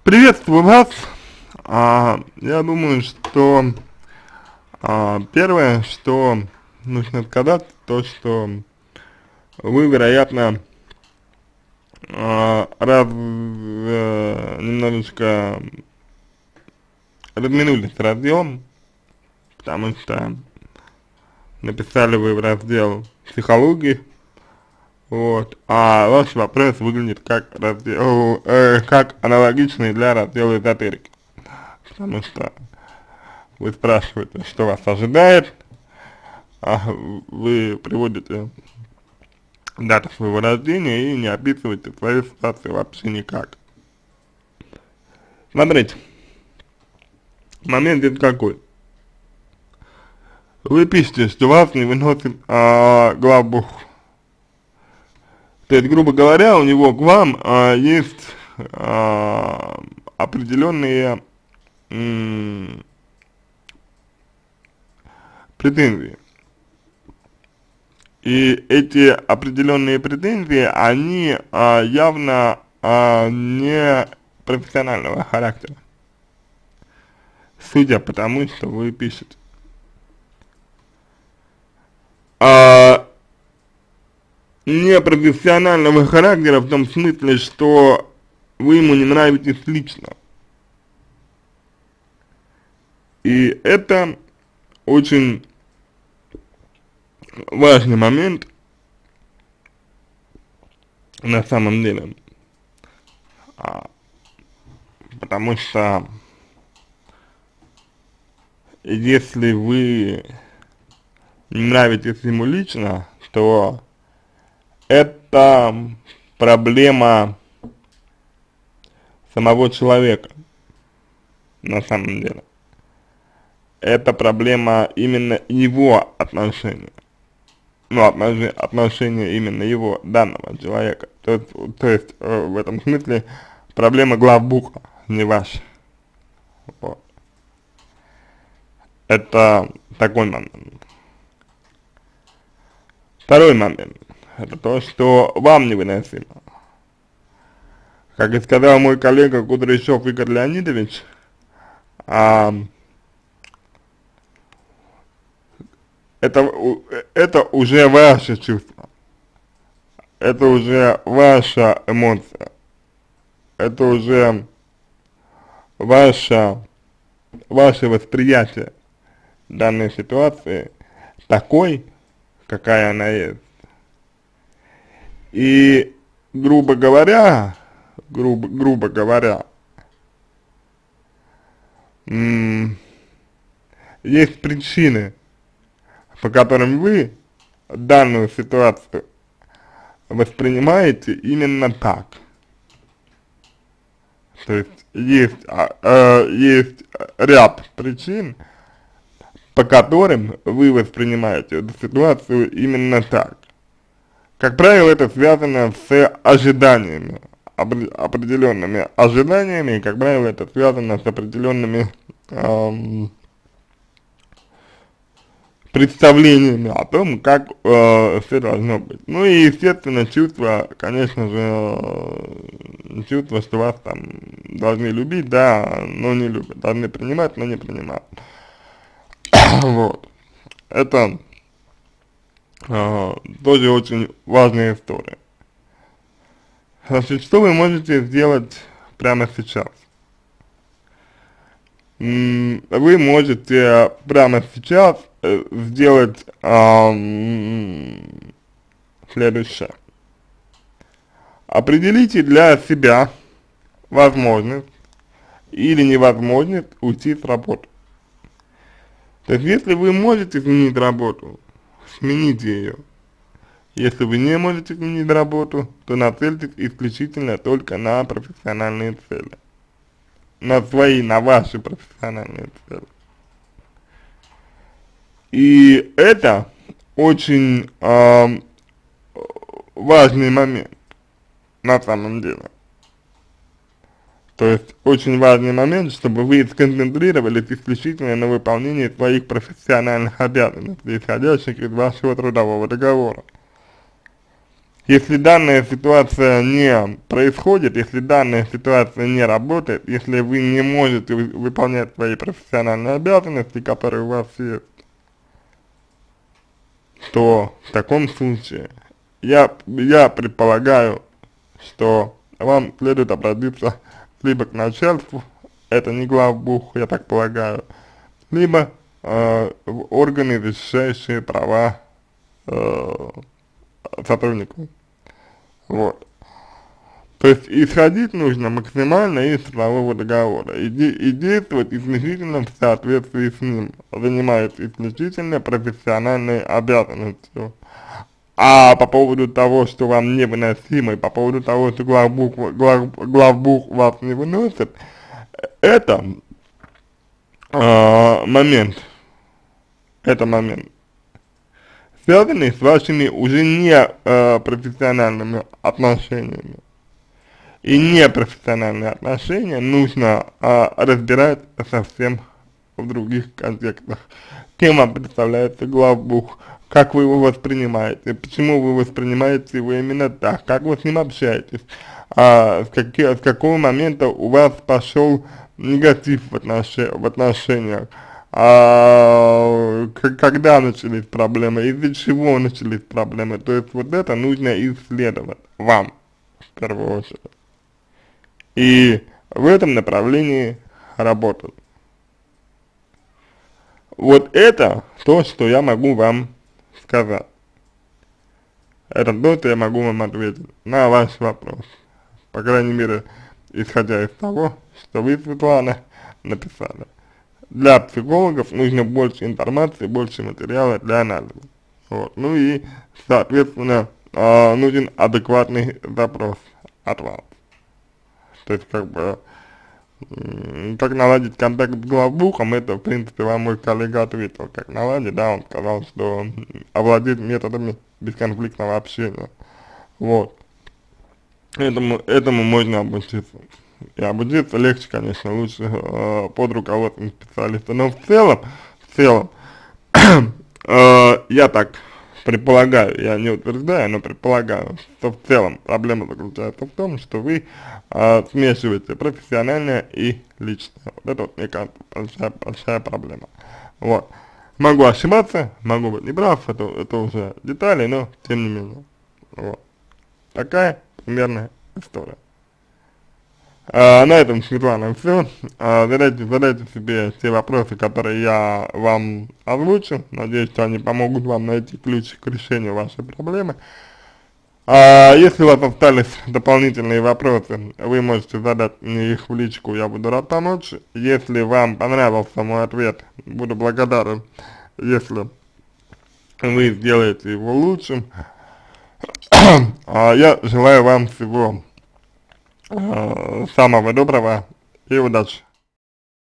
Приветствую вас. Я думаю, что первое, что нужно сказать, то, что вы, вероятно, немножечко разминулись с разделом, потому что написали вы в раздел психологии, вот, а ваш вопрос выглядит как раздел, как аналогичный для раздела эзотерики, потому что вы спрашиваете, что вас ожидает, а вы приводите дату своего рождения и не описываете свою ситуацию вообще никак. Смотрите, момент здесь какой. Вы пишете, что вас не выносит главбух. То есть, грубо говоря, у него к вам есть определенные претензии. И эти определенные претензии, они явно не профессионального характера, судя по тому, что вы пишете. Не профессионального характера в том смысле, что вы ему не нравитесь лично. И это очень важный момент на самом деле, потому что если вы не нравитесь ему лично, то это проблема самого человека на самом деле. Это проблема именно его отношения. Ну, отношения именно его, данного человека. То есть в этом смысле проблема главбуха, не ваша. Вот. Это такой момент. Второй момент. Это то, что вам невыносимо. Как и сказал мой коллега Кудряшов Игорь Леонидович, это уже ваше чувство, это уже ваша эмоция, это уже ваше восприятие данной ситуации такой, какая она есть. И, грубо говоря, есть причины, по которым вы данную ситуацию воспринимаете именно так. То есть есть ряд причин, по которым вы воспринимаете эту ситуацию именно так. Как правило, это связано с ожиданиями, определенными ожиданиями, и, как правило, это связано с определенными представлениями о том, как все должно быть. Ну и, естественно, чувство, конечно же, чувство, что вас там должны любить, да, но не любят, должны принимать, но не принимают. Вот. Это тоже очень важная история. Значит, что вы можете сделать прямо сейчас? Вы можете прямо сейчас сделать следующее. Определите для себя возможность или невозможность уйти с работы. То есть, если вы можете сменить работу, смените ее. Если вы не можете сменить работу, то нацельтесь исключительно только на профессиональные цели. На ваши профессиональные цели. И это очень важный момент на самом деле. То есть очень важный момент, чтобы вы сконцентрировались исключительно на выполнении своих профессиональных обязанностей, исходящих из вашего трудового договора. Если данная ситуация не происходит, если данная ситуация не работает, если вы не можете выполнять свои профессиональные обязанности, которые у вас есть, то в таком случае я предполагаю, что вам следует обратиться либо к начальству, это не главбух, я так полагаю, либо в органы, защищающие права сотрудников. Вот. То есть исходить нужно максимально из трудового договора и действовать исключительно в соответствии с ним, занимаясь исключительно профессиональной обязанностью. А по поводу того, что вам невыносимо, и по поводу того, что главбух вас не выносит, это момент, момент, связанный с вашими уже не профессиональными отношениями. И непрофессиональные отношения нужно разбирать совсем в других контекстах. Кем вам представляется главбух, как вы его воспринимаете, почему вы воспринимаете его именно так, как вы с ним общаетесь, с какого момента у вас пошел негатив в отношениях, когда начались проблемы, из-за чего начались проблемы. То есть вот это нужно исследовать вам в первую очередь. И в этом направлении работать. Вот это то, что я могу вам сказать. Это то, что я могу вам ответить на ваш вопрос. По крайней мере, исходя из того, что вы, Светлана, написали. Для психологов нужно больше информации, больше материала для анализа. Вот. Ну и, соответственно, нужен адекватный запрос от вас. То есть, как бы, как наладить контакт с главбухом, это, в принципе, вам мой коллега ответил, как наладить, да, он сказал, что овладеть методами бесконфликтного общения. Вот. Этому можно обучиться. И обучиться легче, конечно, лучше под руководством специалиста. Но в целом, я так предполагаю, я не утверждаю, но предполагаю, что в целом проблема заключается в том, что вы смешиваете профессиональное и личное. Вот это вот, мне кажется, большая проблема. Вот. Могу ошибаться, могу быть неправ, это уже детали, но тем не менее. Вот. Такая примерная история. На этом, Светлана, все. Задайте себе те вопросы, которые я вам озвучу. Надеюсь, что они помогут вам найти ключ к решению вашей проблемы. Если у вас остались дополнительные вопросы, вы можете задать мне их в личку, я буду рад помочь. Если вам понравился мой ответ, буду благодарен, если вы сделаете его лучшим. Я желаю вам всего самого доброго и удачи.